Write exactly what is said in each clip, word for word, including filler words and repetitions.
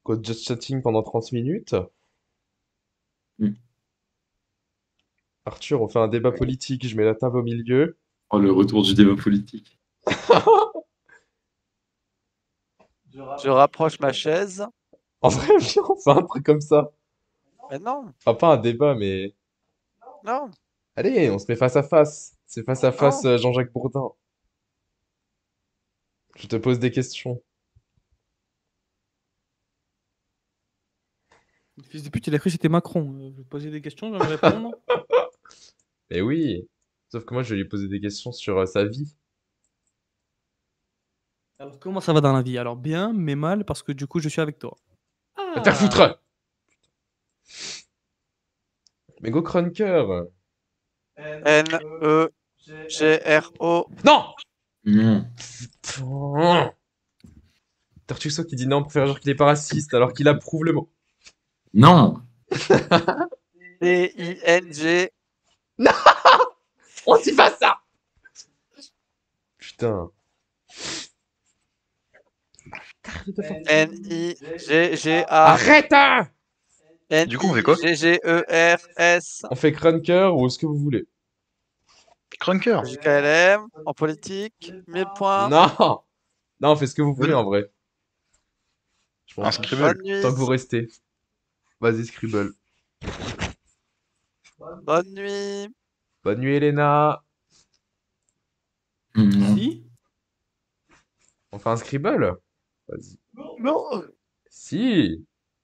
Code just chatting pendant trente minutes. Mm. Arthur, on fait un débat politique, je mets la table au milieu. Oh, le retour du débat politique. Je rapproche ma chaise. En vrai, viens, on fait un truc comme ça. Mais non, Enfin, pas un débat, mais... non. Allez, on se met face à face. C'est face à face Non. euh, Jean-Jacques Bourdin. Je te pose des questions. Le fils de pute, il a cru que c'était Macron. Euh, Je vais poser des questions, je vais me répondre. Mais oui. Sauf que moi, je vais lui poser des questions sur euh, sa vie. Alors, comment ça va dans la vie? Alors, bien, mais mal, parce que du coup, je suis avec toi. Va te faire foutre! Mais go Crunker! N E G R O. Non! Non. Putain. Tartusso qui dit non pour faire genre qu'il est pas raciste alors qu'il approuve le mot. Non. D I N G. Non! On dit pas ça! Putain. N I G G A. Arrête! hein N Du coup, on fait quoi? G G E R S. On fait Crunker ou ce que vous voulez. Crunker. J K L M. En politique. mille points. Non! Non, on fait ce que vous voulez en vrai. Je Un pense. scribble. Bonne nuit. Tant que vous restez. Vas-y, Scribble. Bonne nuit. Bonne nuit, Elena. Non. Si? On fait un Scribble? Vas-y. Non. Si!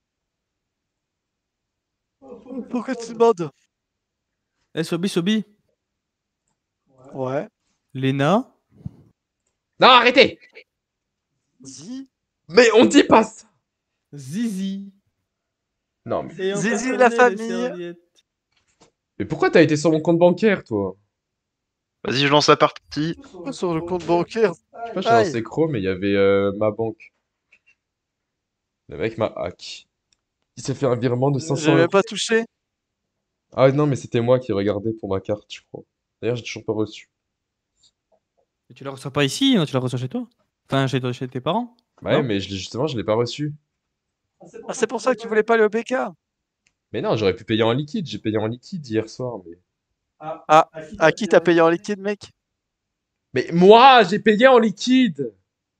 Pourquoi tu demandes? Eh, Sobi, Sobi. Ouais. Léna. Non, arrêtez! Zi. Mais on dit pas ça! Zizi. Non, mais... Et on Zizi, passe la les famille. serviettes. Mais pourquoi t'as été sur mon compte bancaire, toi? Vas-y, je lance la partie. Sur le compte bancaire. Je sais pas, j'ai Aïe. lancé Chrome, mais il y avait euh, ma banque. Le mec m'a hack. Il s'est fait un virement de cinq J'ai cents même euros. pas touché. Ah non, mais c'était moi qui regardais pour ma carte, je crois. D'ailleurs, j'ai toujours pas reçu. Et tu la reçois pas ici, non, tu la reçois chez toi? Enfin, chez, toi, chez tes parents? Ouais, Non. mais je l'ai- justement, je l'ai pas reçu. Ah, c'est pour ça que tu voulais pas aller au B K. Mais non, j'aurais pu payer en liquide. J'ai payé en liquide hier soir, mais... Ah, à qui t'as payé en liquide, mec? Mais moi, j'ai payé en liquide!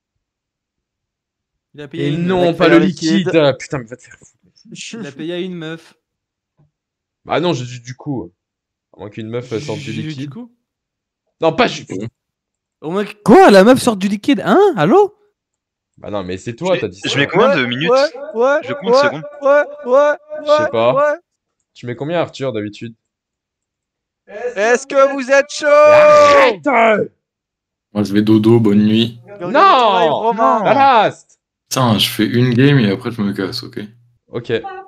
Il a payé Et une non, meuf. pas payé le en liquide. liquide! Ah, putain, mais va te faire foutre. Il a payé à une meuf. Bah non, j'ai dit du coup. À moins qu'une meuf euh, sorte du J'ai lu liquide. Du coup. Non, pas ju- Oh mec, quoi? La meuf sort du liquide? Hein? Allô? Bah non, mais c'est toi, Je t'as dit ça. je mets combien Ouais, de minutes? Ouais, ouais, Je compte ouais, secondes. ouais, ouais, Je sais ouais, pas. ouais. Tu mets combien, Arthur, d'habitude? Est-ce que vous êtes chaud? Mais arrête! Moi, je vais dodo, bonne nuit. Regardez Non ton live, Romain. Non. Ballast! Tiens, je fais une game et après je me casse, ok? Ok.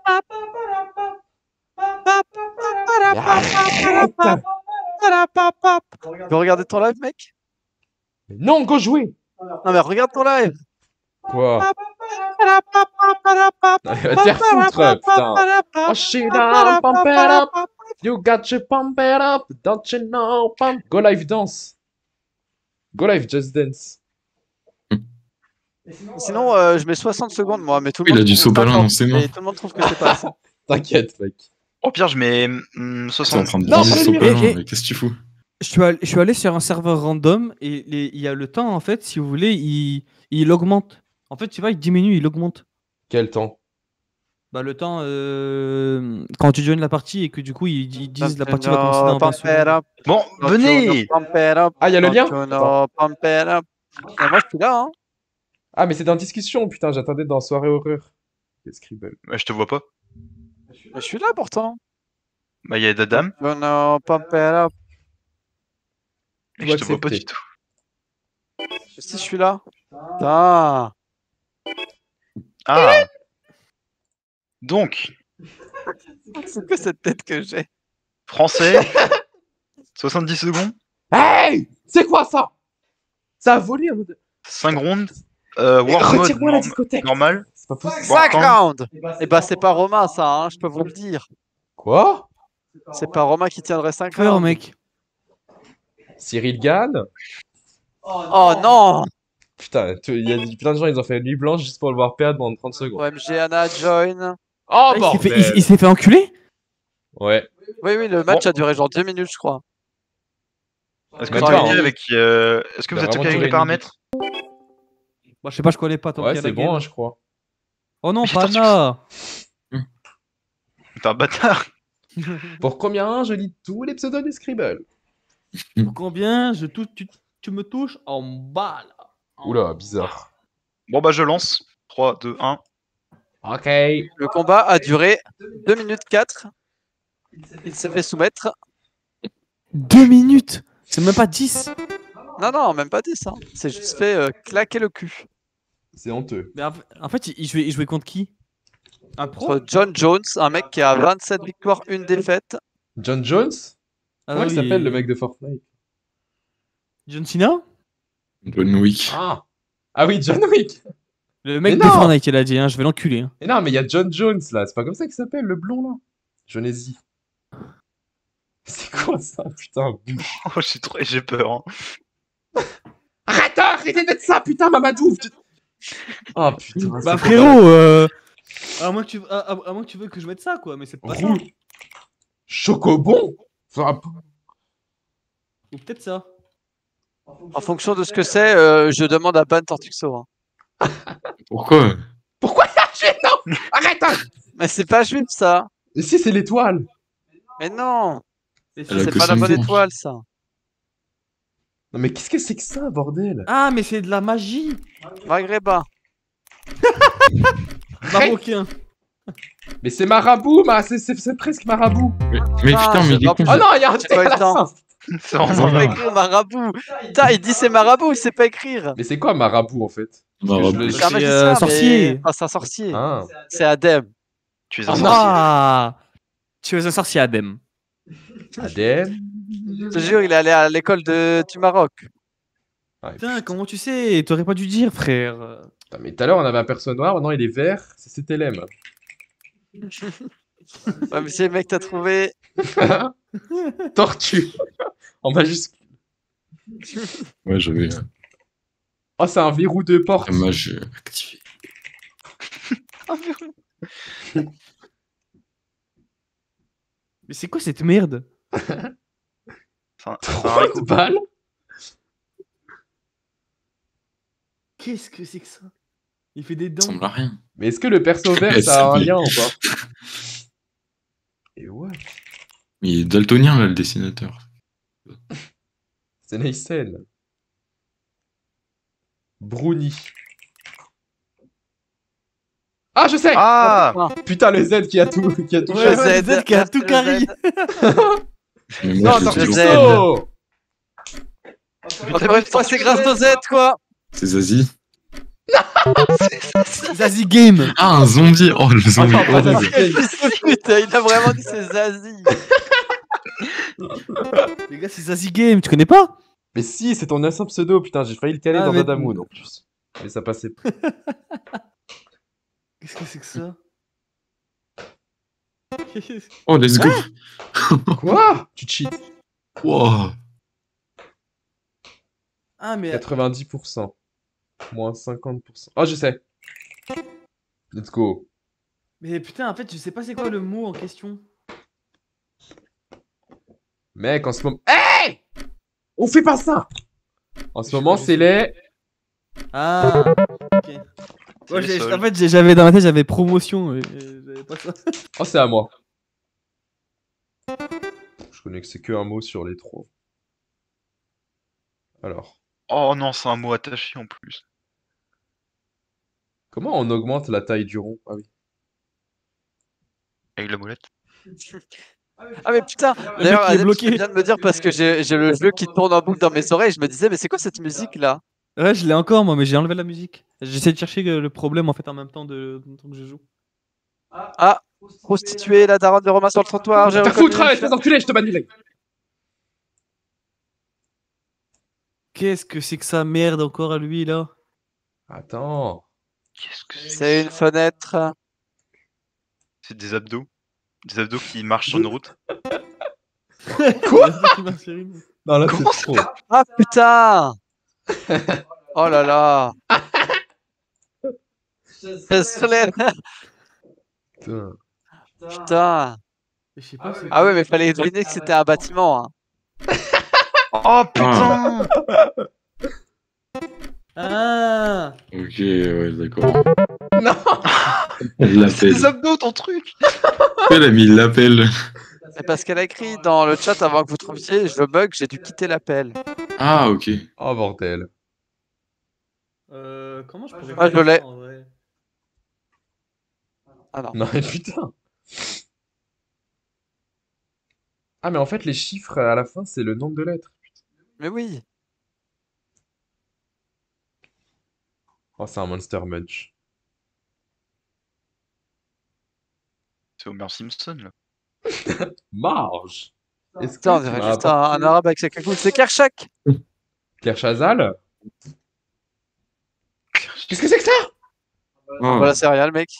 Tu veux regarder ton live, mec? Mais non, go jouer! Non, mais regarde ton live. Quoi? Allez, va te faire foutre, putain! Oh shit, I'll pump it up! You got to pump it up! Don't you know? Pump. Go live dance! Go live just dance! Sinon, euh, je mets soixante secondes, moi, mais tout le Il monde a du trouve sopalin cinquante, dans ses mains. et tout le monde trouve que c'est pas assez. T'inquiète, mec. Au pire, je mets hum, T'es en soixante. train de Non, viser pas ce lui. sopalin, Et- et- mais qu'est-ce que tu fous? Je suis, allé, je suis allé sur un serveur random et les- il y a le temps, en fait, si vous voulez, il, il augmente. En fait, tu vois, il diminue, il augmente. Quel temps? Bah, le temps, euh, quand tu joins la partie et que du coup, ils, ils disent la partie va commencer dans vingt Pump it secondes. up, Bon, don't venez! you know, pump it up, Ah, y a le don't lien? you know, pump it up. Et moi, je suis là, hein. Ah, mais c'est dans discussion, putain, j'attendais dans soirée horreur. Le Scribble. Bah, je te vois pas. Je suis là, pourtant. Bah, il y a Dadam, Don't you know, pump it up. mais Tout je te vois pas accepté. du tout. Si, je suis là. Putain. Ah! Donc, C'est quoi cette tête que j'ai? français, soixante-dix secondes, Hey! C'est quoi ça? Ça a volé en mode... cinq rondes, euh, Mais War mode retire-moi la norm- discothèque! normal. C'est pas possible. Bon, cinq quand- rounds. Eh bah, c'est pas Romain, ça, hein, je peux vous le dire. Quoi? C'est pas Romain qui tiendrait cinq Faire, rounds. mec. Cyril gagne? Oh non! Putain, tu- il y a des- plein de gens, ils ont fait une nuit blanche juste pour le voir perdre pendant trente secondes. O M G, Anna, join. Oh, Ah, il s'est fait- bordel. il- il s'est fait enculer? Ouais. Oui, oui, le match Bon. a duré genre deux minutes, je crois. Est-ce que Même vous pas, avez hein. avec euh, Est-ce que Il vous a êtes vraiment OK avec duré les une paramètres? Bah, je sais pas, je connais pas tant Ouais, qu'il y a c'est la bon, game. hein, je crois. Oh non, Mais pas attention. Anna. T'es un bâtard. Pour combien je lis tous les pseudos des Scribble? Pour combien je tou- tu, tu me touches en bas là. En Oula, bizarre. Bon bah je lance. trois, deux, un. Ok. Le combat a duré deux minutes quatre. Il s'est fait soumettre. Deux minutes. C'est même pas dix. Non, non, même pas dix. Hein. C'est juste fait euh, claquer le cul. C'est honteux. Mais en en fait, il jouait, il jouait contre qui? Un pro? Entre John Jones, un mec qui a vingt-sept victoires, une défaite. John Jones? Ah Comment il oui, s'appelle le mec de Fortnite? John Cena? John Wick. Ah. Ah oui, John Wick. Le mec Mais de non. Fortnite, il a dit, hein, je vais l'enculer. Hein. Mais non, mais il y a John Jones là. C'est pas comme ça qu'il s'appelle, le blond là. Jonesy. C'est quoi ça, putain? Oh, j'ai trop... j'ai peur. Hein. Arrête, arrêtez d'être ça, putain, Mamadou. Oh putain. Bah c'est frérot, euh... à, moins que tu... à, à- à moins que tu veux que je mette ça, quoi, mais c'est pas ça. Roux. Chocobon. Enfin, Ou peut-être ça. En fonction de ce que c'est, euh, je demande à ban Tortuxo. Hein. Pourquoi? pourquoi ça gêne? Non, arrête, arrête. Mais c'est pas juif ça. Et si c'est l'étoile? Mais non, Et Elle a c'est que pas la cinq bonne manches. étoile ça. Non mais qu'est-ce que c'est que ça, bordel? Ah, mais c'est de la magie. Maghreba. Marocain. Mais c'est marabout, ma... c'est c'est- c'est presque marabout. Mais, mais Ah, putain, mais je il est vois con. pas. Oh non, il y a un J'ai T pas à eu la le temps. fin. C'est C'est vraiment pas Ah. écrire marabout. Putain, il dit c'est marabout, il sait pas écrire. Mais c'est quoi marabout en fait? Marabout. je le- C'est un C'est, magicien, euh, mais- sorcier. Enfin, c'est un sorcier. Ah. C'est Adem. Tu es Oh un non. sorcier. Ah, tu es un sorcier, Adem. Adem. Je te jure, il est allé à l'école de... du Maroc. Ouais, Putain, comment tu sais? T'aurais pas dû dire, frère. putain, mais tout à l'heure on avait un perso noir, maintenant il est vert, c'est C T L M. Ouais, mais c'est le mec, t'as trouvé. Tortue. En majuscule. Ouais, j'avais euh, Oh, c'est un verrou de porte. la mage euh, activée. Mais c'est quoi cette merde? C'est un, c'est un trente haricot. balles. Qu'est-ce que c'est que ça? Il fait des Ça dents. ressemble à rien. Mais est-ce que le perso vert Eh, ça a un c'est- lien ou pas? Et ouais, Il est daltonien, là, le dessinateur. c'est Neysen. Brownie. Ah, je sais! Ah, Putain, le Z qui a tout, qui a tout Ouais, Le fait. ouais, Z, Z qui a tout le carré. Z. Mais Non, moi, je l'ai Tortue toujours- Z. Xo. Encore une fois, c'est grâce au Z, quoi. C'est Zazie. Zazie Game. Ah, un zombie. Oh, le zombie. Attends, attends, horrible. attends. Putain, il a vraiment dit c'est Zazie. Les gars, c'est Zazie Game, tu connais pas? Mais si, c'est ton ancien pseudo, putain, j'ai failli le caler Ah, dans mais- Dadamoon en plus. Mais ça passait pas. Qu'est-ce que c'est que ça? Oh, let's go. Quoi? Tu cheats. Wow. Ah, mais. quatre-vingt-dix pour cent. Moins cinquante pour cent. Oh, je sais. Let's go. Mais putain, en fait, je sais pas c'est quoi le mot en question. Mec, en ce moment... Hey! On fait pas ça! En ce Je- moment, je c'est sais. les... Ah, ok. c'est Ouais, les j'ai- soldes. en fait, j'ai- j'avais dans ma tête, j'avais promotion. Et, et j'avais pas ça. Oh, c'est à moi. Je connais que c'est que un mot sur les trois. Alors, Oh non, c'est un mot attaché en plus. comment on augmente la taille du rond? Ah oui. Avec la molette. Ah mais putain, mec d'ailleurs, qui est Adem, bloqué. tu viens de me dire parce que j'ai j'ai le jeu qui tourne en boucle dans mes oreilles, je me disais mais c'est quoi cette musique là? Ouais, je l'ai encore, moi, mais j'ai enlevé la musique. J'essaie de chercher euh, le problème en fait en même temps de en même temps que je joue. Ah, prostituée, la daronne de Romain sur le trottoir, j'ai T'as reconnu. foutre, espèce d'enculé, je te bannis, mec. Qu'est-ce que c'est que ça merde encore à lui là? Attends. Qu'est-ce que c'est? C'est une fenêtre. C'est des abdos. Des abdos qui marchent sur une route. Quoi? Il m'a fait rire. Non, là, Comment c'est trop. Ah putain! Oh là là. Solène. Putain. Putain. Je sais pas. c'est- Ah ouais, mais fallait deviner que c'était un bâtiment. Hein. Oh putain. Ah. Ok, ouais, d'accord. Non. Elle C'est l'appelle. des abdos ton truc. Elle a mis il l'appelle. C'est parce qu'elle a écrit dans le chat avant que vous trouviez, je bug, j'ai dû quitter l'appel. Ah, ok. Oh bordel. Euh, comment je pourrais Ah, je faire l'ai. ça, en vrai? Ah non. Non mais putain. Ah mais en fait les chiffres à la fin c'est le nombre de lettres. Mais oui. Oh c'est un Monster Munch. C'est Homer Simpson là. Marge. Est-ce que Putain, on tu dirait m'as juste un, un apporté arabe avec sa cagoule. C'est Kershak. Kershazal? Qu'est-ce que c'est que ça? Ah, Voilà, c'est rien, le mec.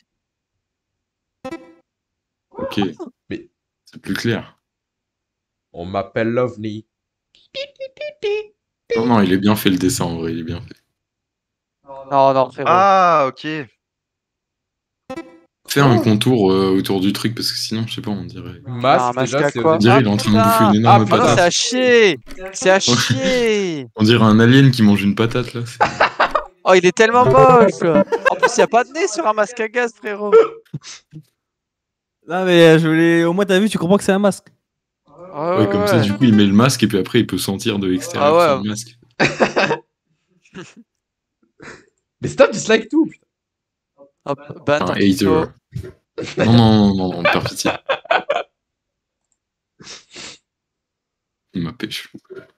ok. Mais- C'est plus clair. On m'appelle l'OVNI. Non, non, il est bien fait le dessin en vrai, il est bien fait. Non, non, frérot. Ah ok. Fais un contour euh, autour du truc parce que sinon, je sais pas, on dirait. Ah, un Masque masque déjà à c'est quoi On dirait il est en train de bouffer une Ah, énorme putain. Ah non, patate. c'est à chier. C'est à chier. On dirait un alien qui mange une patate là. Oh, il est tellement moche. En plus, il n'y a pas de nez sur un masque à gaz, frérot. Non, mais euh, je voulais. Au moins, t'as vu, tu comprends que c'est un masque. Ouais, Ouais, comme ça, du coup, il met le masque et puis après, il peut sentir de l'extérieur Ah ouais. sans le masque. Mais stop dislike tout putain. Hop, ban, Un tant hater. qu'il faut. Non, non, non, non, non, par pitié. Il m'a pêché.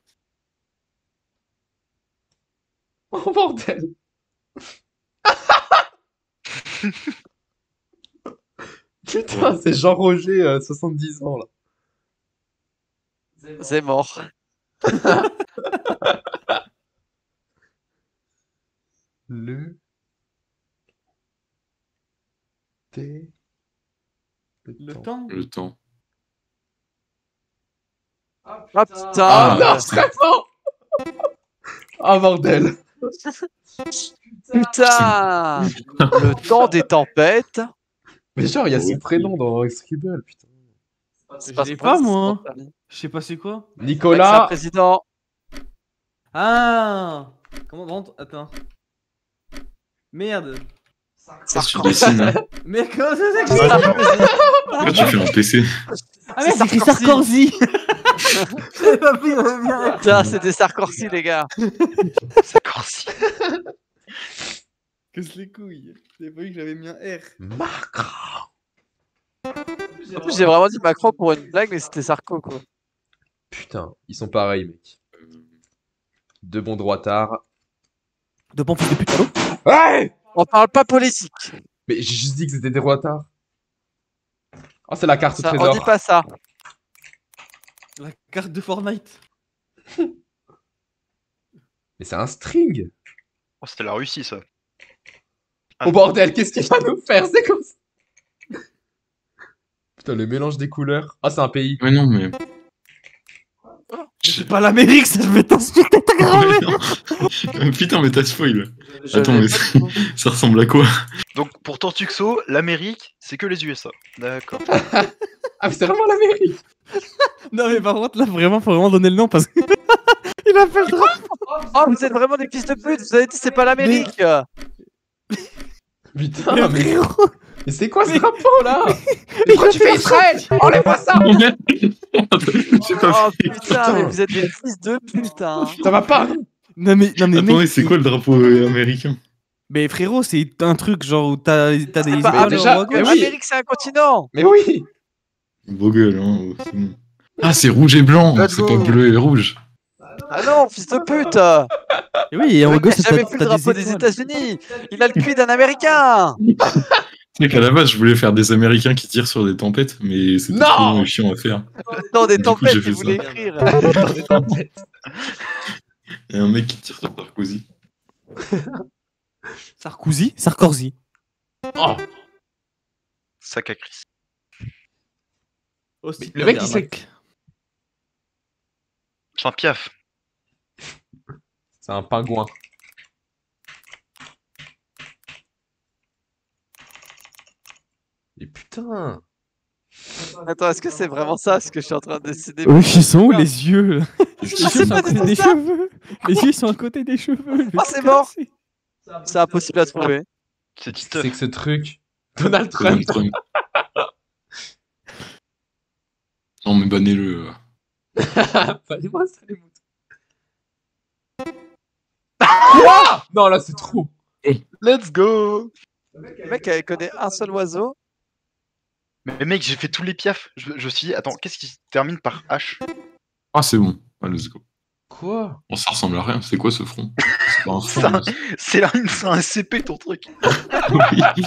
Oh bordel. Putain c'est Jean-Roger euh, soixante-dix ans là. C'est mort. Le T Le temps. Le temps. Ah Ah putain. non vraiment. Ah bordel. Putain. Le temps des tempêtes. Mais genre il y a Ouais. son prénom dans Scribble putain. C'est Je l'ai son pas, prénom, moi. c'est son famille. Je sais pas c'est quoi. C'est un Nicolas. président. Ah. Comment rentre? Attends. Merde. Ça, tu dessines, hein. Mais comment ça c'est que C'est c'est ça? Pourquoi tu fais un P C? Ah merde, c'est écrit Sarkozy. Sarkozy. J'avais pas pris, j'avais bien. Putain, c'était Sarkozy, les gars. Sarkozy. Casse les couilles. J'avais pas vu que j'avais mis un R. Macron. En plus, j'ai vraiment dit Macron pour une blague, mais c'était Sarko, quoi. Putain ils sont pareils mec. Deux bons droitards. De bon fils de pute, allô? Ouais. On parle pas politique. Mais j'ai juste dit que c'était des droitards. Oh c'est la carte au Ça, on trésor. dit pas ça. La carte de Fortnite. Mais c'est un string. Oh, c'était la Russie ça. Oh bordel, qu'est-ce qu'il va nous faire? C'est comme ça. Putain, le mélange des couleurs. Ah, c'est un pays. Ouais, non, mais. C'est pas l'Amérique, ça je vais t'insulter, t'as gravé. Euh, Putain, mais t'as spoil. Je Attends, l'ai mais pas ça, du tout. ça ressemble à quoi? Donc pour Tortuxo, l'Amérique, c'est que les U S A. D'accord. Ah, mais c'est vraiment l'Amérique. Non mais par contre là vraiment faut vraiment donner le nom parce que il a fait le drap. Oh, vous êtes vraiment des fils de pute. Vous avez dit c'est pas l'Amérique. Putain, Mais mais, frérot, mais c'est quoi ce drapeau là? Mais pourquoi tu fais Israël? Enlève-moi ça. Oh merde! J'ai pas Oh fait. putain, mais vous êtes des fils de pute. Hein. Ça va pas. non mais non mais Attendez, mec, c'est quoi le drapeau euh, américain? mais frérot c'est un truc genre où t'as t'as des pas- étoiles en déjà- haut à mais gauche. oui. L'Amérique, c'est un continent. Mais oui. Vos gueules, hein. c'est bon. Ah, c'est rouge et blanc, Let's c'est go. pas bleu et rouge. Ah non, fils de pute. Et oui et en Le haut mec gauche n'a t'as jamais vu le t'as drapeau des des étoiles. États-Unis. Il a le cul d'un Américain. Tu sais qu'à la base, je voulais faire des Américains qui tirent sur des tempêtes, mais c'était Non. trop chiant à faire. Dans des Du coup, tempêtes, j'ai il fait voulait ça. écrire. Il y a un mec qui tire sur Sarkozy. Sarkozy, Sarkozy. Oh. Sac à Chris. Aussi le mec, il sait- C'est un piaf. C'est un pingouin. Et putain. Attends, est-ce que c'est vraiment ça ce que je suis en train de dessiner? Oui, ils sont où les yeux là? Les Ah, yeux c'est sont pas à côté du tout des ça. cheveux. Les yeux sont à côté des cheveux. je vais Ah, te c'est mort. casser. C'est impossible à trouver. C'est Qu'est-ce que Titeuf. c'est que ce truc? Donald Trump. Donald Trump. Non, mais bannez-le. Fallait-moi ça les moutons. Quoi? Non, là, c'est trop. Let's go. Le mec elle connaît un seul oiseau. Mais mec, j'ai fait tous les piafs. Je, je me suis dit, attends, qu'est-ce qui se termine par H? Ah, c'est bon. Ah, let's go. Quoi? Bon, ça ressemble à rien. C'est quoi ce front? C'est pas un front. Ça- mais C'est là, c'est un S C P ton truc. c'est-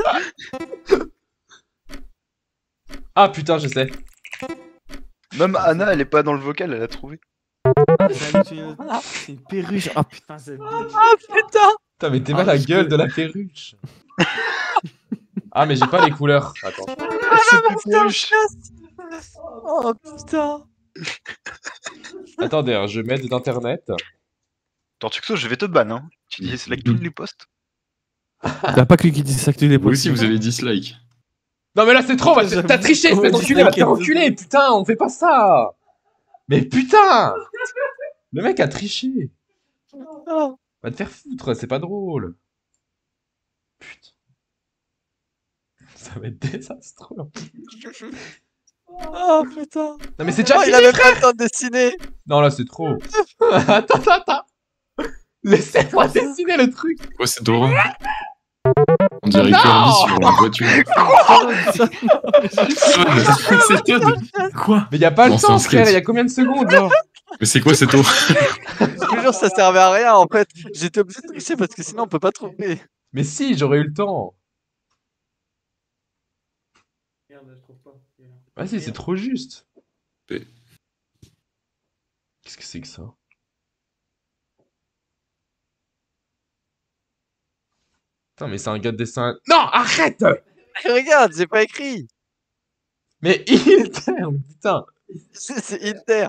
Ah putain, je sais. Même Anna, elle est pas dans le vocal, elle a trouvé. C'est une- c'est une perruche. Ah putain, c'est bien. Ah putain. Putain, mais t'es Ah, mal la je gueule peux- de la perruche. Ah, mais j'ai pas les couleurs. Attends. C'est plus perruche. Oh putain. Attendez, hein, je m'aide d'internet. Tortuxo, je vais te ban, hein. Tu dis, c'est là que tous les postes. T'as pas que lui qui dit ça que tu les Vous aussi, vous avez dislike. Non, mais là, c'est trop. va- J'avoue. T'as triché, Ouais, espèce d'enculé, va te dislike, faire enculer. Putain, on fait pas ça. Mais putain. Le mec a triché. Oh, Va te faire foutre, c'est pas drôle. Putain. Ça va être désastreux. oh, putain. Non, mais c'est déjà Oh, il fini, avait frère. pas le temps de dessiner. Non, là, c'est trop. Attends, attends, attends. Laissez-moi dessiner le truc. Quoi, c'est Dora? On dirait Non Kirby sur la voiture. Todd, c'est Todd. Quoi? Mais y a pas Non, le c'est temps, un frère. sketch. Y a combien de secondes, genre? Mais c'est quoi cette eau? Je te jure, ça servait à rien en fait. J'étais obligé de tricher parce que sinon on peut pas trouver. Mais si, j'aurais eu le temps. Vas-y, c'est trop juste. Et- Qu'est-ce que c'est que ça? Putain, mais c'est un gars de dessin. Non, arrête! Regarde, j'ai pas écrit. Mais il terme, putain. C'est c'est Inter.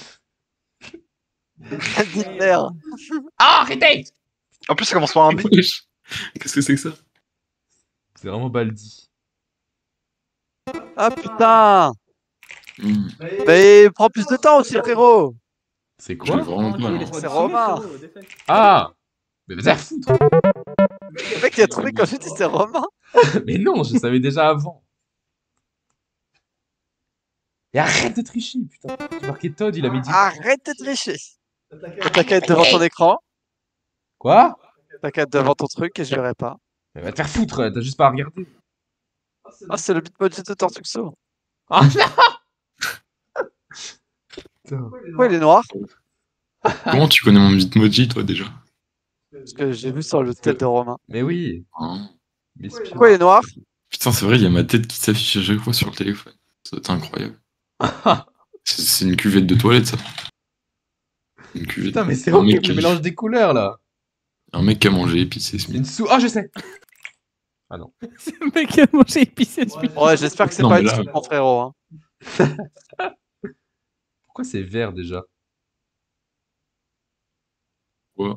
Inter. Ah, arrêtez! En plus, ça commence par un B. Wesh. Qu'est-ce que c'est que ça? C'est vraiment Baldi. Ah putain. Hmm, Mais prends plus de temps aussi, frérot. C'est J'ai quoi? vraiment de mal. hein. C'est Romain. Ah! Mais vas-y, foutre! Le mec il a trouvé quand j'ai dit c'est Romain. Mais non, je savais déjà avant. Et arrête de tricher, putain. J'ai marqué Todd, il a mis dit. Arrête de tricher. T'as qu'à être devant ton écran. Quoi? T'as qu'à être devant ton truc et je verrai pas. Mais va te faire foutre, t'as juste pas à regarder. Ah, c'est le bitmoji de Tortuxo. Ah non! Putain. Pourquoi il est noir? Comment tu connais mon Bitmoji, toi, déjà? Parce que j'ai vu sur le tête de Romain. Mais oui. Hein? Mais c'est Pourquoi il est noir? Putain, c'est vrai, il y a ma tête qui s'affiche à chaque fois sur le téléphone. C'est incroyable. C'est c'est une cuvette de toilette, ça. Une cuvette. Putain, mais c'est Un mec horrible qui- le mélange des couleurs là. Un mec qui a mangé épicé ce C'est midi. une sou. Ah, je sais. C'est le mec qui a mangé épicé ce midi. Ouais, j'espère que c'est Non, pas mais une là- soupe, mon frérot. Hein. Pourquoi c'est vert déjà? Quoi?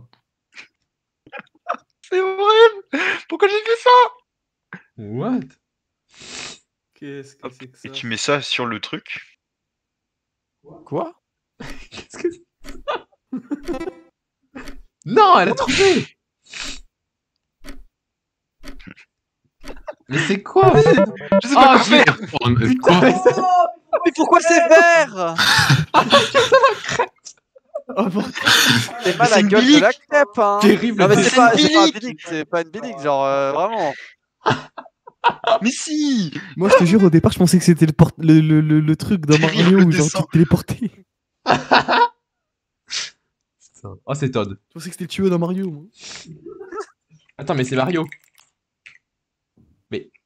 C'est horrible. Pourquoi j'ai fait ça? What? Qu'est-ce que c'est que ça? Et tu mets ça sur le truc. Quoi? Qu'est-ce que c'est? Non, elle a trouvé! Mais c'est quoi? Je sais pas Ah, quoi faire. Oh, euh, quoi? Mais pourquoi c'est vert? Oh, bon. C'est pas C'est la une gueule de bilique. la crêpe, hein. Terrible. Non mais le c'est dessin. pas, c'est pas un bilique. bilique, c'est pas une bilique, genre euh, vraiment. Mais si. Moi, je te jure, au départ, je pensais que c'était le, port- le, le, le, le truc dans Terrible Mario où genre tu dessin. te téléportais. Putain. Oh, c'est Todd. Je pensais que c'était le tuyau dans Mario, moi. Attends, mais c'est Mario. Mais.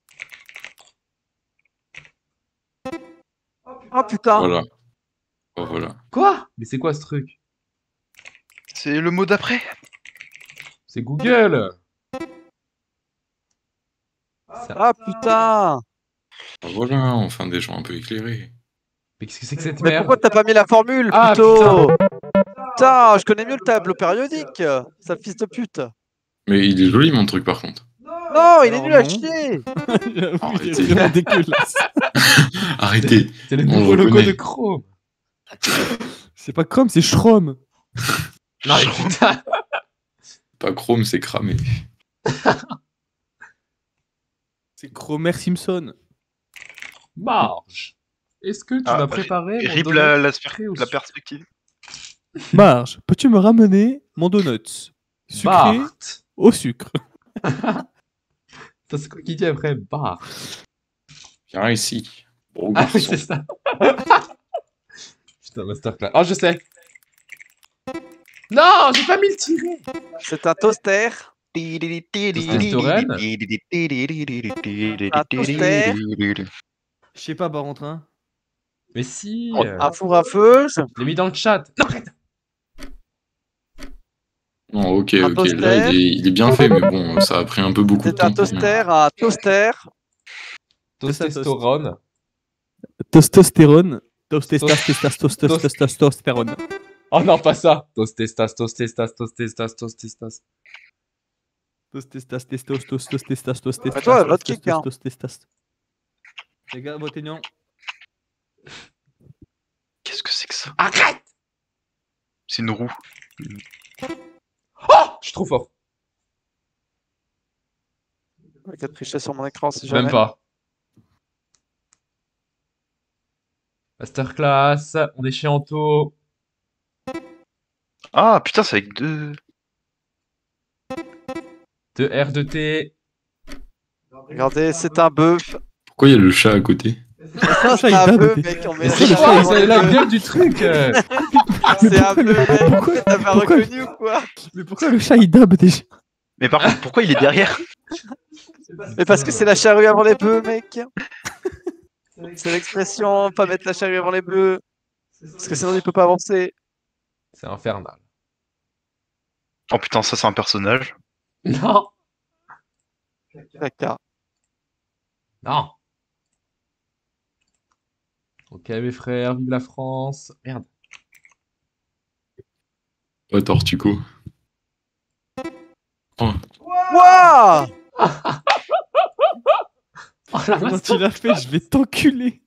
Oh putain. Voilà. Oh, voilà. Quoi? Mais c'est quoi ce truc? C'est le mot d'après. C'est Google. Ça- Ah putain. Ah, voilà, enfin des gens un peu éclairés. Mais qu'est-ce que c'est que cette Mais merde? pourquoi t'as pas mis la formule Ah, plutôt? Putain, je connais mieux le tableau périodique. Sale fils de pute. Mais il est joli mon truc par contre. Non, il est Alors nul à non. chier. J'avoue, il Arrêtez. est vraiment dégueulasse. Arrêtez. C'est le On nouveau le logo reconnaît. de Chrome. C'est pas Chrome, c'est Schrom. Non, mais putain. Pas Chrome, c'est cramé. C'est Cromer Simpson. Marge. Est-ce que tu Ah, m'as préparé mon Rip donut la, la, sucré au la sucre? perspective. Marge, peux-tu me ramener mon donut sucré Bart. au sucre? C'est quoi qui dit après Bart? Viens ici. Bon Ah oui, garçon. c'est ça. Putain, masterclass. Oh, je sais. Non, j'ai pas mis le tiret. C'est un toaster. Testostérone. Un toaster. Je sais pas, par contre. Hein. Mais si. Oh, euh, un four à feu. Je l'ai mis dans le chat. Non, arrête. Non, ok, Un ok. toaster. Là, il est, il est bien fait, mais bon, ça a pris un peu beaucoup de C'est un temps. toaster, un toaster. Testostérone. Testostérone. Tostestas, Tost- testas, tostos, testostérone. Oh non, pas ça. Tostestas, tostestas, tostestas, tostestas. Tostestas, testos, tostos, testas, tostestas. Bah, toi, l'autre kick, hein. tostestas. Les gars, votez non. Qu'est-ce que c'est que ça? Arrête. C'est une roue. Oh, je suis trop fort. Il a triché sur mon écran si jamais. Même pas. Masterclass. On est chez Anto. Ah putain, c'est avec deux. De R deux T. Regardez, c'est un bœuf. Pourquoi il y a le chat à côté? C'est ça, il un dab, bœuf, t'es- mec. On met Mais la c'est charrue quoi? avant C'est les la bœufs. gueule du truc. euh. C'est un pourquoi le- bœuf, mec. pourquoi- T'as pas pourquoi- reconnu ou quoi? Mais pourquoi le chat il dab déjà? Mais par contre, pourquoi il est derrière? Mais parce que c'est la charrue avant les bœufs, mec. C'est l'expression, pas mettre la charrue avant les bœufs. Parce que sinon il peut pas avancer. C'est infernal. Oh putain, ça c'est un personnage. Non. Caca. Non. Ok, mes frères, vive la France. Merde. Ouais, Tortuco. Oh, Wouah! Oh la Comment master- tu l'as fait? Je vais t'enculer.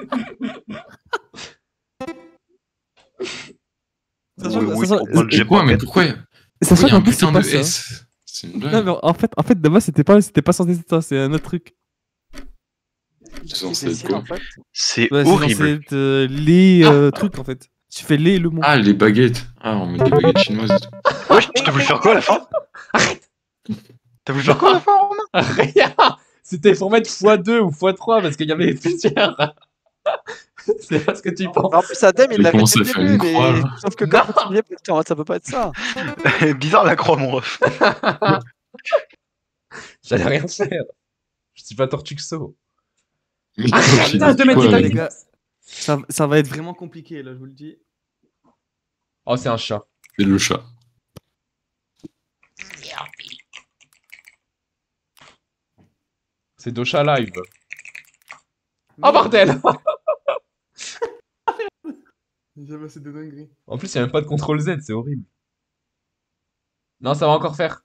Sachant Oui, que- oui, sachant- pour moi, et j'ai quoi, pas mais fait. pourquoi, sachant pourquoi il y a qu'en un plus, c'est putain pas de ça. S? C'est une Non, blague. mais en fait, en fait, de base, c'était pas, c'était pas censé être ça, c'est un autre truc. C'est censé C'est être ici, quoi? en fait. C'est Ouais, c'est horrible. censé être euh, les euh, trucs en fait. Tu fais les le mot. Ah, les baguettes. Ah, on met des baguettes chinoises et tout. Wesh, t'as voulu faire quoi à la fin? Arrête. T'as voulu faire quoi à la fin, Romain? Rien. C'était pour mettre fois deux ou fois trois parce qu'il y avait plusieurs. C'est pas ce que tu penses. En plus, Adem, il J'ai l'avait commencé dès le à faire début, une mais croix, là. sauf que quand tu viens, putain, ça peut pas être ça. Bizarre la croix, mon ref. J'allais rien faire. Je suis pas Tortuxo. Mais Ah, toi, tu putain, dis deux mètres quoi, et là demi. Les gars, ça, ça va être vraiment compliqué là, je vous le dis. Oh, c'est un chat. C'est le chat. C'est Dosha Live. Oh bordel. J'avais assez de dingueries. En plus, il n'y a même pas de contrôle Z, c'est horrible. Non, ça va encore faire.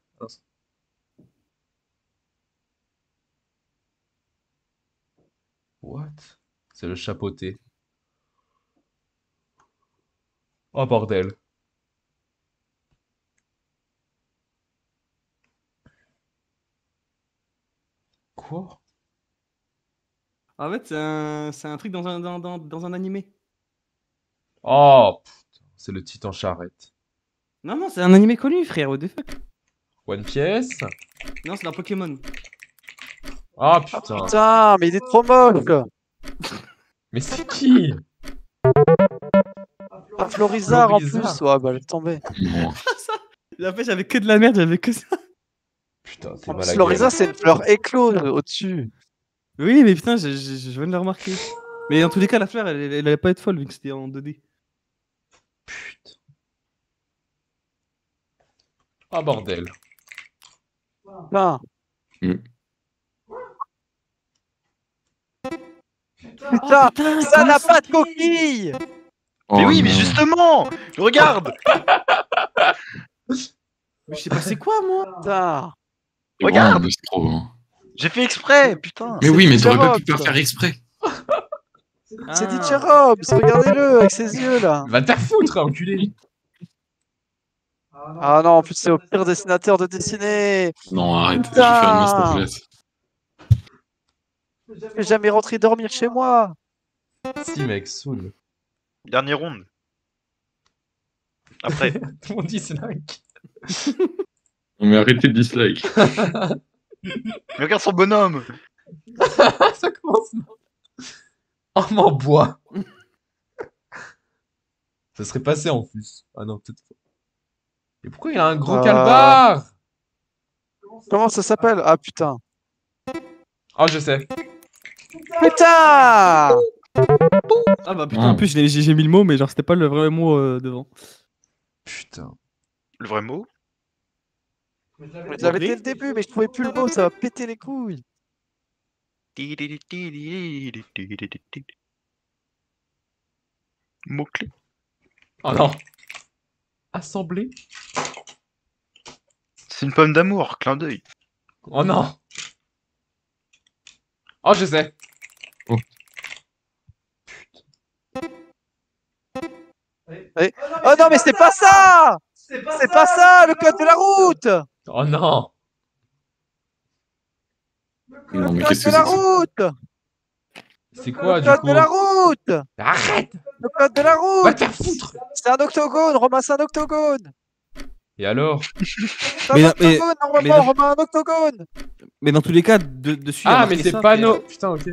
What? C'est le chapeauté. Oh bordel. Quoi? En fait, c'est un, c'est un truc dans un, dans, dans, dans un animé. Oh, putain, c'est le titan charrette. Non, non, c'est un animé connu, frère, what the fuck. One Piece? Non, c'est un Pokémon. Ah putain. Putain, mais il est trop moche. Mais c'est qui? Un Florizard en Florizard. plus. Ouais, bah laisse tomber. Non. En fait, j'avais que de la merde, j'avais que ça. Putain, c'est En mal plus, à Florizard, c'est une fleur éclose au-dessus. Oui, mais putain, je, je, je viens de le remarquer. Mais en tous les cas, la fleur, elle, elle, elle allait pas être folle vu que c'était en deux D. Putain. Ah bordel. Putain. Mm. Putain, ça n'a pas de coquille. Mais Oh, oui, mais non. justement! Regarde! Mais je sais pas c'est quoi, moi. Putain. C'est Regarde. vraiment un escroc, hein. J'ai fait exprès, putain. Mais oui, mais t'aurais pas pu Jérôme, pas faire exprès. C'est Ah. Didier Robs, regardez-le avec ses yeux là. Va te faire foutre, enculé. Ah non, en plus c'est au pire dessinateur de dessiner. Non, arrête, je vais Putain. faire une masterclass. Je vais jamais rentrer dormir chez moi. Si, mec, saoule. Dernière ronde. Après. Tout le monde dit dislike. Non, mais arrêtez de dislike. Mais regarde son bonhomme. Ça commence mal. Oh, m'en bois. Ça serait passé en plus. Ah non, peut-être pas. Et pourquoi il a un gros Euh. calbar? Comment ça s'appelle? Ah putain. Oh, je sais. Putain. Ah bah putain, en plus j'ai j'ai mis le mot, mais genre c'était pas le vrai mot euh, devant. Putain. Le vrai mot? Je l'avais dès le début, mais je trouvais plus le mot, ça va péter les couilles. Mot-clé. Oh non. Assemblée. C'est une pomme d'amour, clin d'œil. Oh non. Oh, je sais. Oh non, mais c'est pas ça. C'est pas ça, le code de la route. Oh non. Non, mais Le code qu'est-ce de que la c'est que ça? route. C'est quoi, Le du code coup? de la route. Arrête. Le code de la Va route. te faire foutre. C'est un octogone, Romain, c'est un octogone. Et alors? C'est un Mais- mais- octogone, mais normalement, non. Romain, un octogone. Mais dans tous les cas, de- dessus. il y a Ah, marqué mais c'est ça, pas puis- nos... Putain, ok.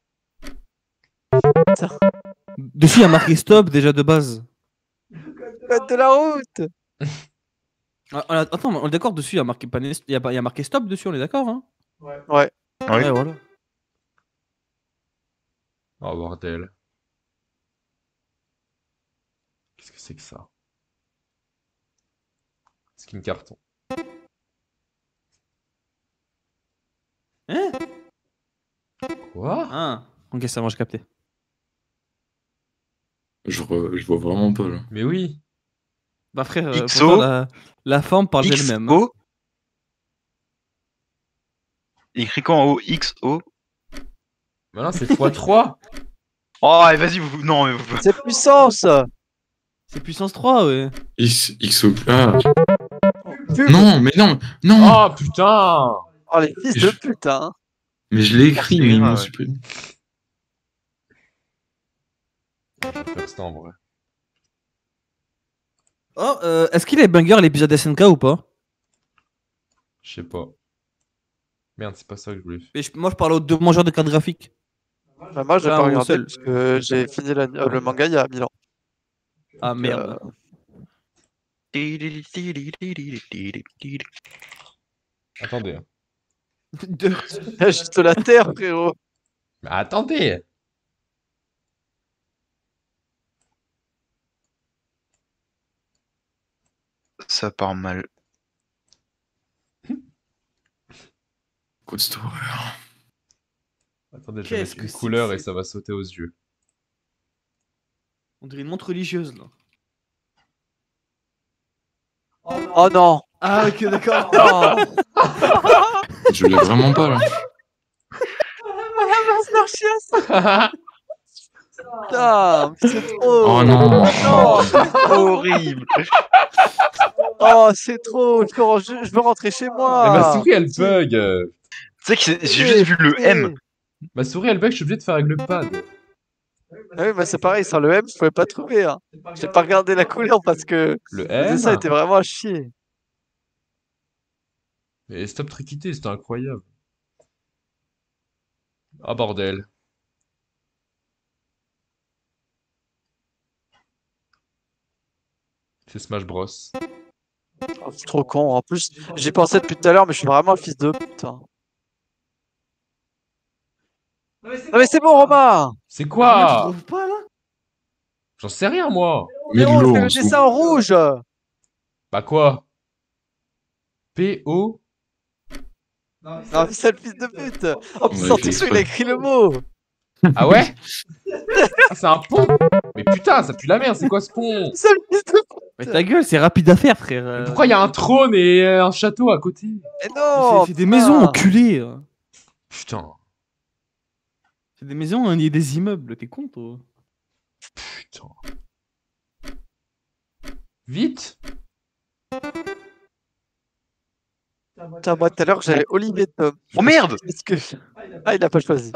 Dessus il y a marqué stop déjà de base. Le code de la route. Ah, ah, attends, on est d'accord dessus, il y a marqué, pas- il y a, pas- il y a marqué stop dessus, on est d'accord hein? Ouais. Ouais. Ouais, voilà. Oh, bordel. Qu'est-ce que c'est que ça? Skin carton. Hein? Quoi? Ah, ok, ça va, j'ai capté. Je, re- je vois vraiment pas, là. Mais oui. Bah frère, euh, X O. pourtant, la, la forme parle d'elle-même. hein. X O. Écrit quoi en haut? X O. Maintenant, c'est fois trois. Oh, allez, vas-y, vous. Non, mais vous. C'est puissance. C'est puissance trois, ouais. X, X O. Ah, Pub. non, mais non, non. Oh, putain. Oh, les fils de pute, hein. Mais je l'ai écrit, mais ils m'ont ouais. supprimé. Je vais faire ça en vrai. Oh, euh, est-ce qu'il est banger l'épisode S N K ou pas? Je sais pas. Merde, c'est pas ça que je voulais faire. Mais je- Moi je parle aux deux mangeurs de cartes graphiques. Bah, moi, j'ai Ah, pas ou regardé seul. parce que j'ai fini la- euh, le manga il y a mille ans. Ah merde. Attendez. hein. Deux. Il y a juste la terre, frérot. Mais attendez. Ça part mal. Code Store. Attendez, je vais Qu'est-ce mettre que une c'est couleur que et c'est- ça va sauter aux yeux. On dirait une montre religieuse là. Oh non. Ah ok d'accord. Non. Je l'ai vraiment pas, là. Putain, mais c'est trop. Oh non. Non. Horrible. Oh, c'est trop. Je veux, ren- je- je veux rentrer chez moi. Mais ma souris, elle bug. euh. Tu sais que c'est- j'ai juste vu le M. Ma souris, elle bug, je suis obligé de faire avec le pad. Ah oui, bah c'est pareil, sans le M, je pouvais pas trouver. Hein. J'ai pas regardé la couleur parce que Le le M. dessin était vraiment à chier. Mais stop triquité, c'était incroyable. Ah, bordel. C'est Smash Bros. Oh, c'est trop con. En plus, j'y pensais depuis tout à l'heure, mais je suis vraiment un fils de pute. hein. Non mais c'est bon, Romain. C'est Tu quoi? trouves pas là? J'en sais rien, moi. Mets de Frérot, l'eau fais en le dessous. dessin en rouge. Bah quoi? P O. Non, mais c'est le fils de pute. En plus, Ouais, en il fait dessous, il a exprès. écrit le mot. Ah ouais? Ah, c'est un pont? Mais putain, ça pue la merde, c'est quoi ce pont? C'est le fils de pute. Mais ta gueule, c'est rapide à faire, frère. Mais euh, pourquoi il y a un trône et euh, un château à côté? Mais mais non C'est c'est des maisons, putain. enculé. euh. Putain, C'est des maisons, hein, il y a des immeubles, t'es con, toi. putain. Vite! Putain, moi tout à l'heure j'avais Olivier Tom. Oh merde! Qu'est-ce que. Ah, il a pas choisi.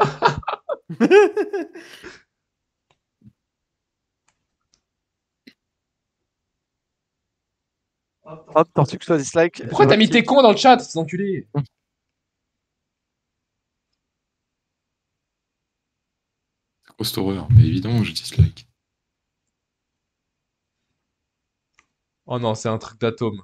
Hop, Tortue que soit dislike. Pourquoi t'as mis tes cons dans le chat, ces enculés? C'est quoi cette horreur? Mais évidemment, je dislike. Oh non, c'est un truc d'atome.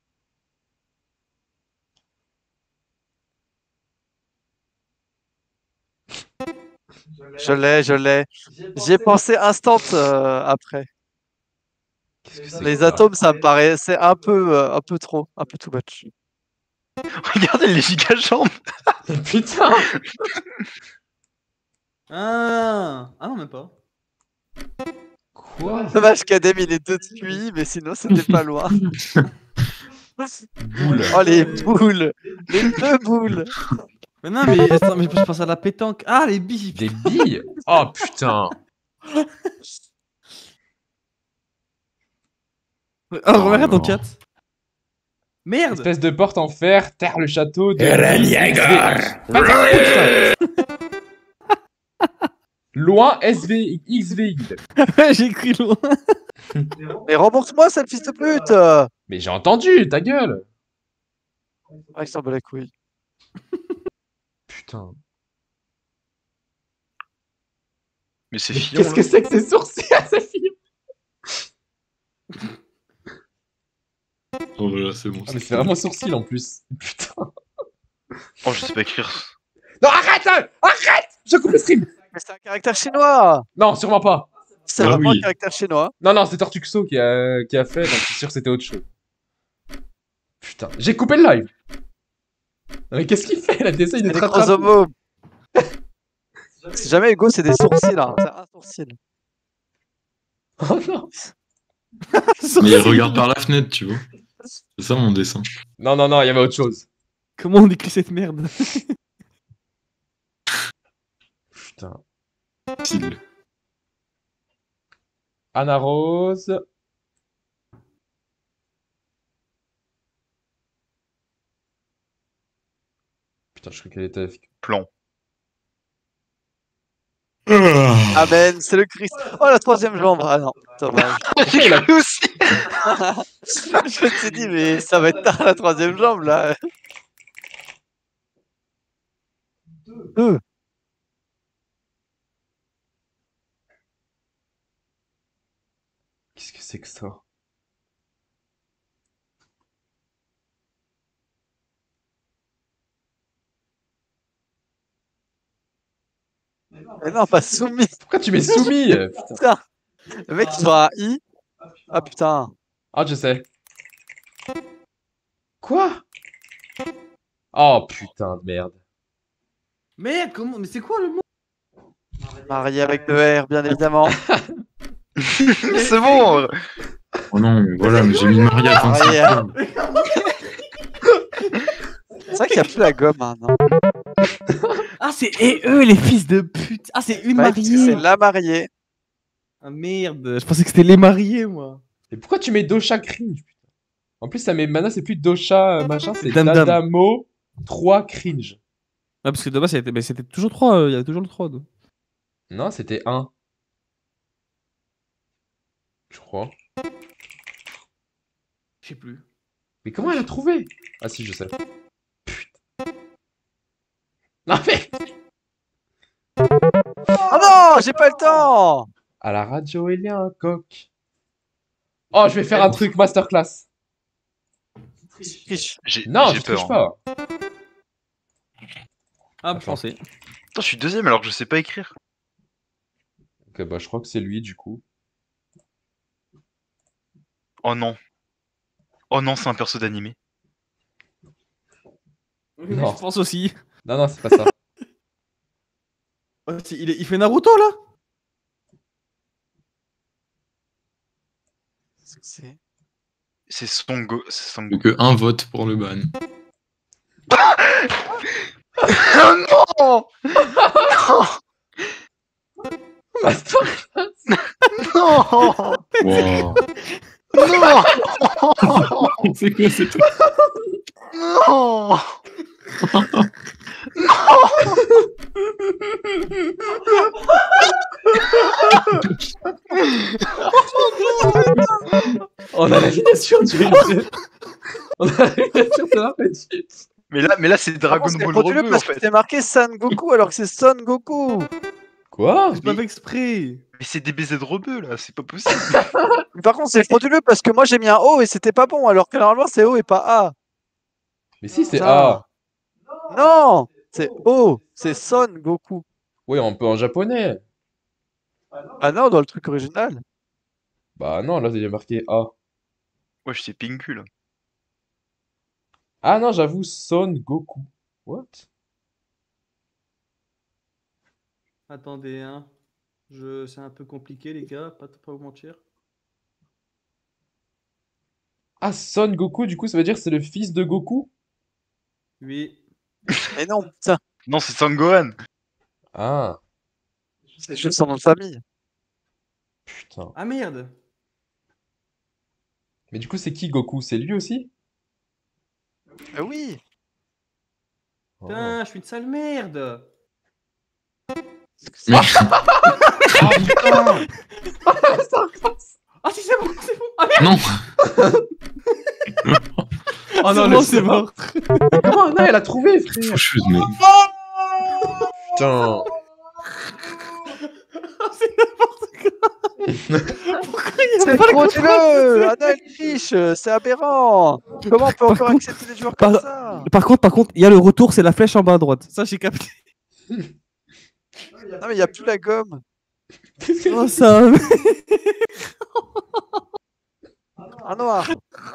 Je l'ai, je l'ai. J'y ai pensé instant euh, après. Qu'est-ce que c'est Les que ça? atomes, ça me paraissait un peu, euh, un peu trop, un peu too much. Regardez les gigajambes! Putain! Ah, ah non, même pas. Quoi? Dommage qu'Adem il est deux de lui, mais sinon c'était pas loin. Boule. Oh les boules, les deux boules. Mais non, mais, attends, mais je pense à la pétanque. Ah, les billes. Des billes? Oh putain! Oh, Oh regarde ton non. chat. Merde. Espèce de porte en fer, terre le château de... Pas Loin S V X V Y. J'ai écrit loin. Mais rembourse-moi cette fils de pute. Mais j'ai entendu, ta gueule! Ah, il s'en bat la couille. Putain. Mais c'est Mais Fillon, qu'est-ce là. que c'est que ces sourcils à sa fille? Oh voilà, c'est bon. Ah mais c'est vraiment sourcil en plus. Putain. Oh, je sais pas écrire. Non, arrête! hein Arrête! Je coupe le stream! Mais c'est un caractère chinois. Non, sûrement pas. C'est Ah vraiment oui. un caractère chinois. Non, non, c'est Tortuxo qui a, qui a fait, donc je suis sûr que c'était autre chose. Putain, j'ai coupé le live. Non, mais qu'est-ce qu'il fait là? Il essaye de C'est te des rattraper. chromosomes. Si jamais Hugo, c'est des sourcils, hein. C'est un sourcil. Oh non. Mais il regarde par la fenêtre, tu vois. C'est ça mon dessin. Non, non, non, il y avait autre chose. Comment on écrit cette merde? Putain. Style. Anna Rose. Putain, je crois qu'elle était avec. Plan. Amen, c'est le Christ. Oh, la troisième jambe. Ah non, dommage. J'ai cru aussi! Je me suis dit, mais ça va être tard la troisième jambe là. Deux. Qu'est-ce que c'est que ça? Mais non, pas soumis. Pourquoi tu m'es soumis? Putain. Putain. Le mec, il doit un I. Ah putain. Ah, je sais. Quoi? Oh putain de merde. Merde, comment? Mais c'est quoi le mot? Marié avec le R, bien évidemment. C'est bon! Oh non, mais voilà, mais j'ai mis Maria à Marié. vingt-cinq fois. C'est vrai qu'il n'y a plus la gomme maintenant. Ah, c'est et eux, les fils de pute. Ah, c'est une Ouais, parce que mariée. c'est la mariée. Ah merde, je pensais que c'était les mariés, moi. Mais pourquoi tu mets Dosha cringe, putain? En plus, ça met maintenant, c'est plus Dosha euh, machin, c'est Dame Dame. Dadamo trois cringe. Ah, parce que de base, c'était mais c'était toujours trois, euh, il y avait toujours le trois. donc. Non, c'était un. Je crois. Je sais plus. Mais comment elle a trouvé? Ah si, je sais. Putain. Non mais... Oh non, j'ai pas le temps. À la radio, il y a un coq. Oh, je vais faire un truc masterclass. Triche. J'ai Non, j'ai je peur. triche hein. pas. Ah, Attends. je pensais. Putain, je suis deuxième alors que je sais pas écrire. Ok, bah je crois que c'est lui du coup. Oh non. Oh non, c'est un perso d'animé. Non. Je pense aussi. Non, non, c'est pas ça. Oh, c'est- il, est- il fait Naruto, là? C'est- C'est Son Go... c'est Son Plus Go... que un vote pour le ban. non Non Wow. Non C'est quoi cette... Non On a la miniature du Régis. On a la miniature de la Régis. Mais là, mais là c'est Dragon Par contre, c'est Ball frauduleux rebeu en parce que fait. c'est marqué San Goku alors que c'est Son Goku. Quoi? C'est pas fait exprès. Mais c'est des baisers de rebeu là, c'est pas possible. Mais par contre, c'est frauduleux parce que moi j'ai mis un O et c'était pas bon alors que normalement c'est O et pas A. Mais si, c'est Putain. A. Non, c'est O, c'est Son Goku. Oui, on peut en japonais. Ah non, dans le truc original. Bah non, là, il est marqué A. Ouais, je sais Pinku là. Ah non, j'avoue, Son Goku. What? Attendez, hein. Je... C'est un peu compliqué, les gars, pas, pas vous mentir. Ah, Son Goku, du coup, ça veut dire que c'est le fils de Goku? Oui. Mais non, putain, Non, c'est Sangohan. Ah, c'est juste son nom de famille. putain. Ah merde. Mais du coup, c'est qui Goku? C'est lui aussi? Ah oui. Oh. Putain, je suis une sale merde. Mais... Oh putain Ah si, c'est bon, c'est bon. Ah merde. Non. Oh non, c'est le bon, c'est mort. Comment Anna, elle a trouvé, frère? Faucheuse, mais... Putain. Ah, c'est n'importe quoi. Pourquoi il y a C'est pas le frauduleux. Anna elle triche, c'est aberrant. Comment on peut Par encore contre- accepter des joueurs comme par- ça? Par contre, par contre, il y a le retour, c'est la flèche en bas à droite. Ça, j'ai capté. Non mais il y a plus la gomme. Oh, ça. Un noir.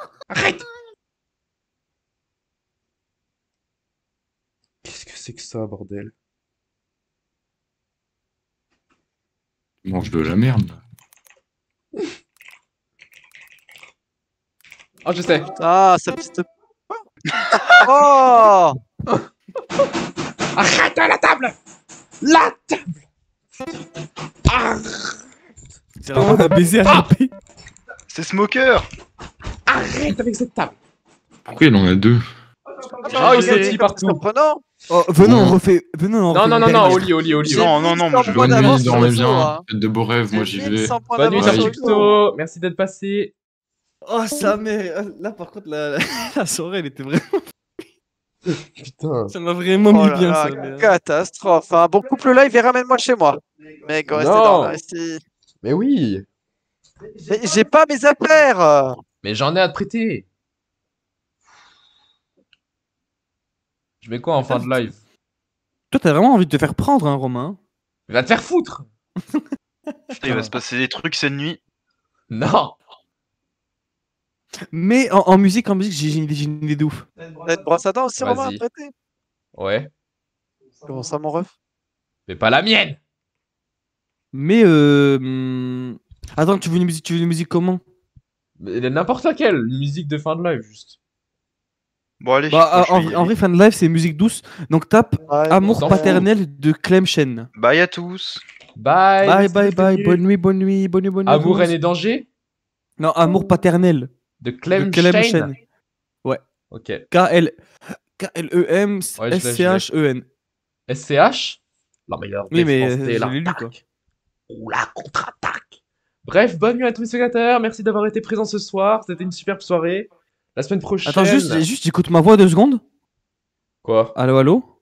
Qu'est-ce que c'est que ça, bordel? Mange de la merde. Oh, je sais. Ah, sa petite. Oh. Arrête à la table! La table! Ah, C'est vraiment un baiser à taper. C'est Smoker. arrête avec cette table! Pourquoi il en a deux? Oh, il sautille partout. Surprenant. Oh, venez, on Non. refait. Venez, on Non, refait non, une non, non, dernière. Oli, Oli, Oli. J'ai Oli. Non, non, non, moi, je mille cent veux points Bonne d'avance nuit, sur dormez le zoo, bien. hein. Faites de beaux rêves, moi J'ai j'y vais. mille cent points Bonne nuit, d'avance Ouais. sur le Sergio zoo. Pito. Merci d'être passé. Oh, ça, mais. Là, par contre, la, la soirée, elle était vraiment. Putain. Ça m'a vraiment Oh mis là bien, là, ça. mais- catastrophe. Un bon couple live et ramène-moi chez moi. Mec, restez Non. dormir ici. Mais oui. Mais j'ai pas mes affaires. Mais j'en ai à te prêter. Je mets quoi en fin de live? Toi, t'as vraiment envie de te faire prendre, hein, Romain? Mais va te faire foutre! Putain, il va se passer des trucs cette nuit. Non! Mais en, en musique, en musique, j'ai j'ai une idée- j'ai une idée de ouf. T'as une brosse à dents aussi, Romain, à Vas-y. prêter? Ouais. Comment ça, mon ref? Mais pas la mienne! Mais euh. hum, Attends, tu veux une musique, tu veux une musique comment? Mais n'importe laquelle, une musique de fin de live, juste. Bon, allez, Bah, je- en, je vais y en aller. vrai, fan live, c'est musique douce. Donc tape Ouais, Amour on s'en paternel de Clem Chen. Bye à tous. Bye! Bye merci bye d'être bye, venu. bonne nuit, bonne nuit, bonne nuit, bonne nuit. à Amour, tous. haine et danger? Non, Amour paternel De de Clem, Clem Shane? Chen. Ok. K L E M Ouais, je l'ai, S je C l'ai. H E N. S C H? La meilleure Oui, mais, défense euh, dès je l'ai lu, l'attaque. Ou la contre-attaque. Bref, bonne nuit à tous mes spectateurs. Merci d'avoir été présents ce soir. C'était une superbe soirée. La semaine prochaine. Attends, juste, juste j'écoute ma voix deux secondes. Quoi? Allô, allô?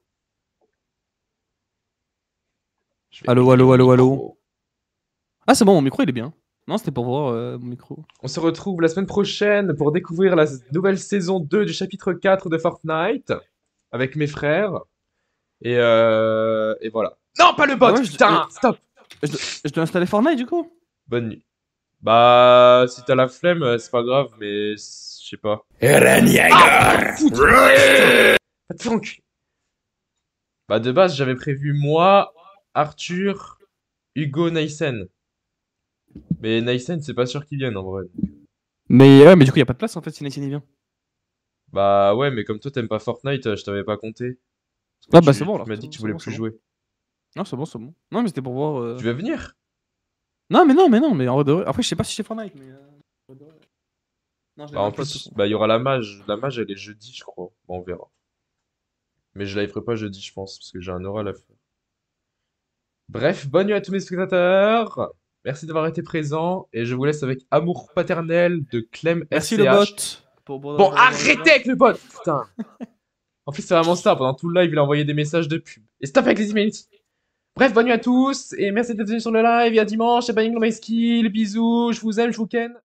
Je vais Allô, payer allô, mon allô, allô. micro. Ah, c'est bon, mon micro il est bien. Non, c'était pour voir euh, mon micro. On se retrouve la semaine prochaine pour découvrir la nouvelle saison deux du chapitre quatre de Fortnite avec mes frères. Et, euh... et voilà. Non, pas le bot, Ah ouais, je- putain, stop. Je dois installer Fortnite du coup? Bonne nuit. Bah, si t'as la flemme, euh, c'est pas grave, mais je sais pas. Ah, foutre. Va te faire enculer. Bah, de base, j'avais prévu moi, Arthur, Hugo, Nysen. Mais Nysen, c'est pas sûr qu'il vienne en vrai. Mais ouais, mais du coup, y a pas de place en fait si Nice y vient. Bah ouais, mais comme toi t'aimes pas Fortnite, euh, je t'avais pas compté. Parce que Ah bah tu- c'est bon Tu alors. m'as c'est dit que bon, tu c'est voulais bon, plus c'est bon. jouer. Non, c'est bon, c'est bon. Non, mais c'était pour voir. euh, Tu veux venir? Non, mais non, mais non, mais en vrai de vrai- Après, je sais pas si c'est Fortnite, mais. euh, en vrai de vrai. Non, je l'ai Bah en même pas de toute plus, façon. bah il y aura la mage. La mage elle est jeudi, je crois. Bon, on verra. Mais je la ferai pas jeudi, je pense, parce que j'ai un oral à faire. Bref, bonne nuit à tous mes spectateurs. Merci d'avoir été présents. Et je vous laisse avec Amour paternel de Clem Merci le R C H. bot. Pour, pour- Bon, pour avoir été là. arrêtez avec le bot, putain! En plus, c'est vraiment ça. Pendant tout le live, il a envoyé des messages de pub. Et stop avec les emails. Bref, bonne nuit à tous. Et merci d'être venus sur le live. Et à dimanche. Et bye, my skill. Bisous. Je vous aime, je vous ken.